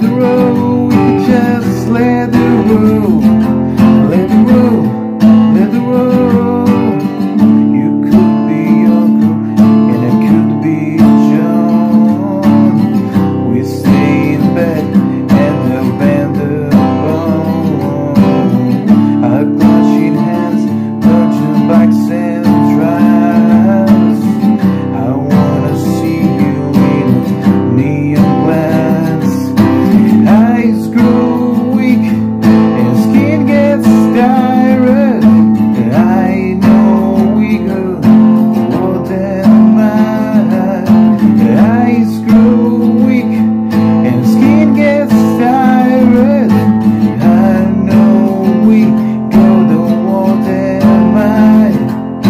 the road, we could just let the road, let the road, let the road. You could be Uncle and I could be John. We stay in bed and have bend the bone. Our clutching hands, touching backs and drives. I wanna see you in neon glass. Eyes grow weak and skin gets tired. I know we go more than mine. Eyes grow weak and skin gets tired. I know we go the more than mine.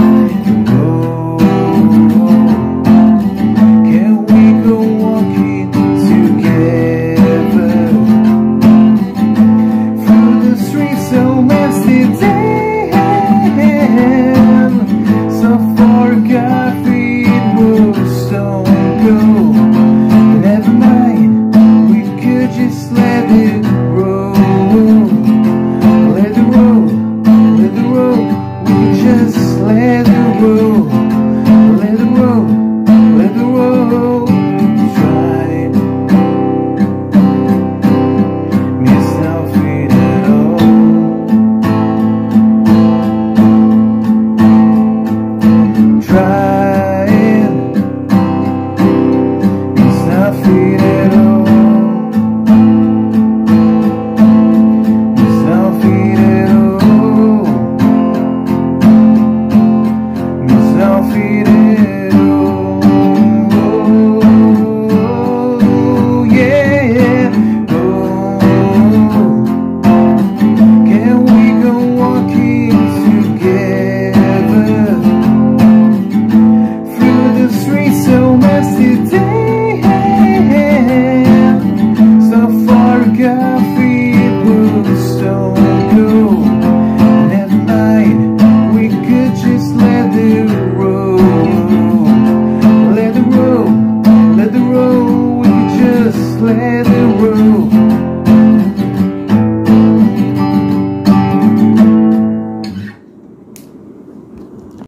Can we go walking together through the streets of Amsterdam? So far coffee it was don't go. Never mind, we could just let it